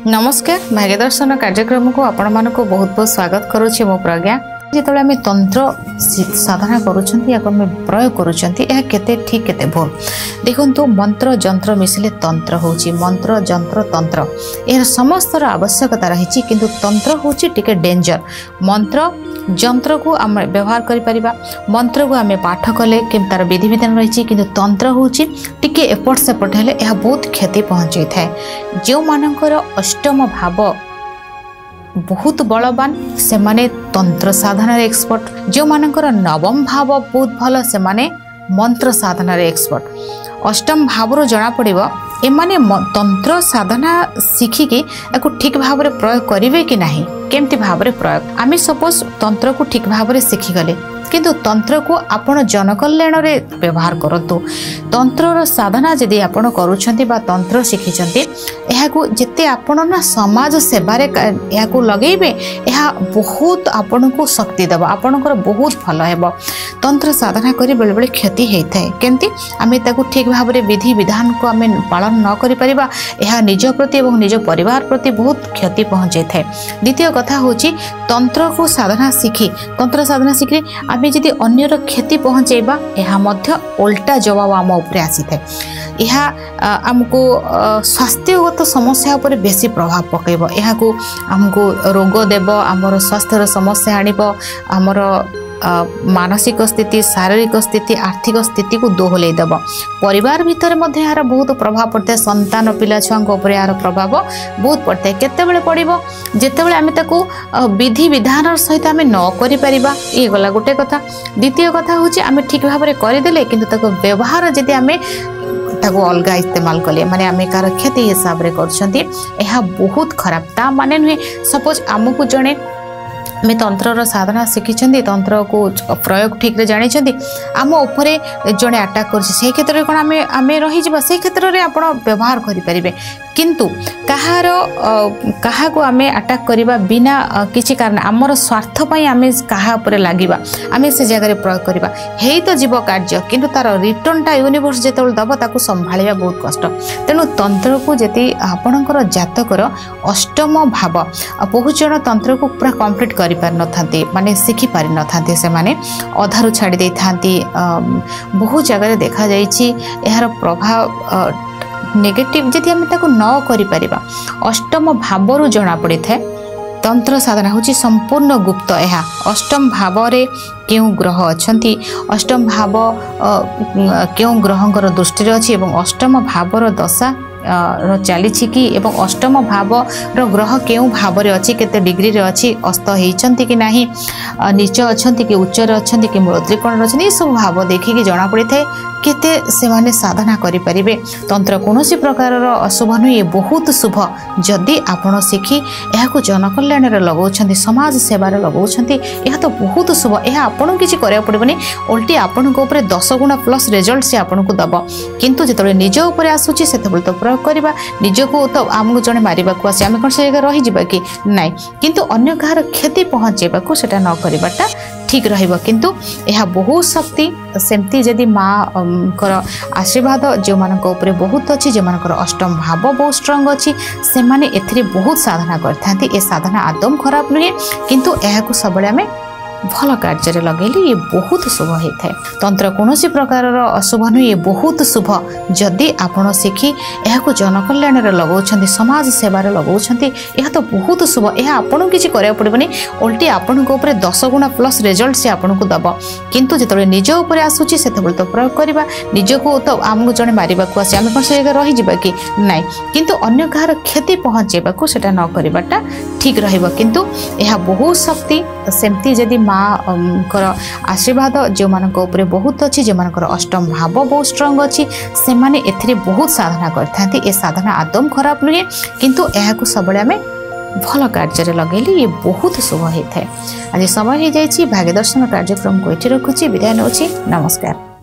नमस्कार भाग्यदर्शन कार्यक्रम को आपण मानक बहुत बहुत स्वागत करुच्ची मो प्रज्ञा जिते आम तंत्र साधना करें प्रयोग करते ठीक केते भूल देखु मंत्र जंत्र मिसिले तंत्र होची मंत्र जंत्र तंत्र यह समस्त आवश्यकता रही किंतु तंत्र होची टिके डेंजर मंत्र जंत्र को आम व्यवहार करिपरिबा मंत्र को आम पाठ कले कि तार विधि विधान रही किंतु तंत्र होची टिके एपट सेपट हेले यह बहुत क्षति पहुंचाई थाए जो मानकर अष्टम भाव बहुत बलवान से माने तंत्र साधना एक्सपर्ट जो मानकर नवम भाव बहुत भल से माने मंत्र साधना एक्सपर्ट अष्टम भाव रो जना पड़िबो एमाने तंत्र साधना शिखिकी या ठीक भाव में प्रयोग करेंगे कि नहीं केमती भाव में प्रयोग आम सपोज तंत्र को ठीक भाव में शिखिगले किंतु तंत्र को आपण जनकल्याण रे व्यवहार करतु तंत्र साधना जदि आपण करूछंती बा तंत्र शिखिछंती एहाकू जिते आपण ना समाज सेवा रे एहाकू लगेबे एहा बहुत आपण को शक्ति देबा आपणकर बहुत भल हेबो तंत्र साधना करी बेले बेले क्षति हेइथाय केमती आमे ताकू ठीक भाव रे विधि विधान को आमे पालन न करि परिबा एहा निज प्रति एवं निज परिवार प्रति बहुत क्षति पहुंचे थाए द्वितीय कथा होची तंत्र को साधना शिखी तंत्र साधना शिखी आमे जदि अन्यर क्षति पहुंचेबा एहा मध्य उल्टा जवाब आम उपरे आसी थाए यह आमको स्वास्थ्यगत समस्या पर बेसी प्रभाव पकेब यह आमको रोग देव आमर स्वास्थ्यर समस्या आणिब आमर मानसिक स्थिति शारीरिक स्थिति आर्थिक स्थिति को दोहल देव परिवार भितर मध्य यार बहुत प्रभाव पड़ता है संतान पिला छुआ यार प्रभाव बहुत पड़ता है केतेबेले पड़िबो जेतेबेले आमे ताकू विधि विधान सहित आमे न करि परिबा ये गला गोटे कथा द्वितीय कथा होची आमे ठीक भाव में करदेले किंतु ताको व्यवहार जदि आमे ताको अलगा इस्तेमाल कले माने आमे कार क्षति हिसाब रे करछंती एहा बहुत खराब ता माने नुहे सपोज आमको जणे में तंत्र साधना शिखी तंत्र को प्रयोग ठीक रे जानी आम उपरे जड़े अटैक कर क्षेत्र में कौन आम रही से क्षेत्र में आप व्यवहार करें किंतु कहार कहा को आम अटैक करवा बिना किसी कारण आमर स्वार्थपाई आम क्या लगे आम से जगह प्रयोग करवा हे तो जीव कार्य किंतु तार रिटर्नटा यूनिवर्स जो दब ताकू संभालिबा बहुत कष्ट तेणु तंत्र को जदि आपणकर जातकर अष्टम भाव बहुत जन तंत्र को पूरा कंप्लीट कर पारि नथांती माने शिखि पारि नथांती से माने अधारु छाड़ी दे थांती बहुत जगह देखा जाइछि एहार प्रभाव नेगेटिव जदि आम ताकू न करि परिबा अष्टम भावरु जना पड़ी थाए तंत्र साधना होची संपूर्ण गुप्त एहा अष्टम भाव रे केउ ग्रह अछंती अष्टम भाव केउ ग्रहंकर दृष्टि रे अछि एवं अष्टम भावर दशा चली कि एवं अष्टम भाव ग्रह केउ भाव रे अछि केते डिग्री रे अछि अस्त हेइचंती कि नाही नीच अछंती कि उच्च रे अछंती कि मूल त्रिकोण रे अछंती सब भाव देखि कि जना पड़ी थाए केते से माने साधना करि परिबे तंत्र कोनोसी प्रकार अशुभ नुहे बहुत शुभ जदि आपण शिखी एहाकू जनकल्याण रे लगाउछंती समाज सेवा रे लगाउछंती एहा तो बहुत शुभ एहा आपण किछि करिया पड़िबनी उल्टी आपण को ऊपर 10 गुना प्लस रिजल्ट से आपण को दब किंतु जेतबे निज ऊपर आसुची सेतबे तो प्रयोग करबा निज को तो आमको जने मारिबा को आसी आमे कोन से जगह रहि जिबा कि नाही किंतु अन्य कहार क्षति पहुंचेबा को सेटा न करबाटा ठीक रहिबो किंतु एहा बहुत शक्ति सेमती जदि माँ कर आशीर्वाद जो मानक ऊपर बहुत अच्छी जो मानकर अष्टम भाव बहुत स्ट्रंग अच्छी से माने एथिरे बहुत साधना करथांती ए साधना आदम खराब नुहे किंतु एहाकू सबले आमे भल कार्य लगेली ये बहुत शुभ होता है तंत्र कोनोसी प्रकार अशुभ नुहे ये बहुत शुभ जदि आपण शिखी एहाकू जनकल्याण रे लगाउछंती समाज सेवा रे लगाउछंती एहा तो बहुत शुभ एहा आपण किछि करिया पड़िबनी उल्टी आपण को ऊपर 10 गुना प्लस रिजल्ट से आपण को दब किंतु जेतबे निज ऊपर आसुची सेतबे तो प्रयोग करबा निज को तो आमको जने मारिबा को आसी आमे कोन से जगह रहि जिबा कि नाही किंतु अन्य कहार क्षति पहुंचेबा को सेटा न करबाटा ठीक रहिबो किंतु एहा बहुत शक्ति सेमती जदि माँ कर आशीर्वाद जो मानक ऊपर बहुत अच्छी जो मानकर अष्टम भाव बहुत स्ट्रंग अच्छी से माने एथिरे बहुत साधना करथांती ए साधना आदम खराब नुहे किंतु एहाकू सबले आमे भल कार्य लगेली ये बहुत शुभ होता है आज समय हो जाइए भाग्यदर्शन कार्यक्रम को ये रखुची विदाय नौची नमस्कार।